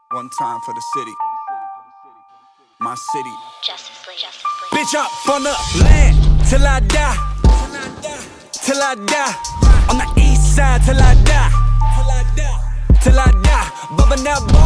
One time for the city, my city. Justice League. Bitch up on the land till I die, till I die. On the east side till I die, till I die. Bumpin' that